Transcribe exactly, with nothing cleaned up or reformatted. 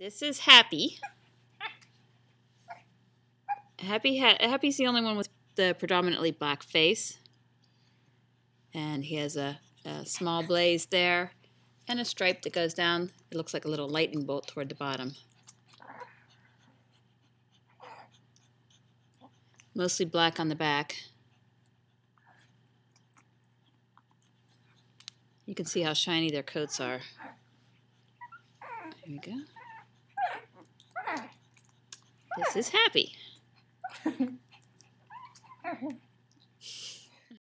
This is Happy. Happy ha Happy's the only one with the predominantly black face. And he has a, a small blaze there and a stripe that goes down. It looks like a little lightning bolt toward the bottom. Mostly black on the back. You can see how shiny their coats are. There we go. This is Happy.